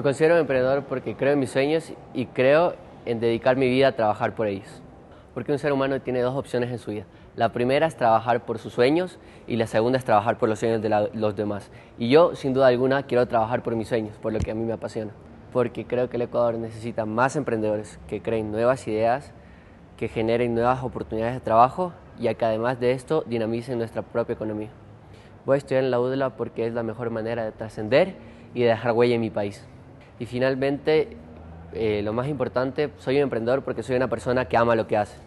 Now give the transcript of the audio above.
considero un emprendedor porque creo en mis sueños y creo en dedicar mi vida a trabajar por ellos. Porque un ser humano tiene dos opciones en su vida. La primera es trabajar por sus sueños y la segunda es trabajar por los sueños de los demás. Y yo, sin duda alguna, quiero trabajar por mis sueños, por lo que a mí me apasiona. Porque creo que el Ecuador necesita más emprendedores que creen nuevas ideas, que generen nuevas oportunidades de trabajo y que además de esto dinamicen nuestra propia economía. Voy a estudiar en la UDLA porque es la mejor manera de trascender y de dejar huella en mi país. Y finalmente, lo más importante, soy un emprendedor porque soy una persona que ama lo que hace.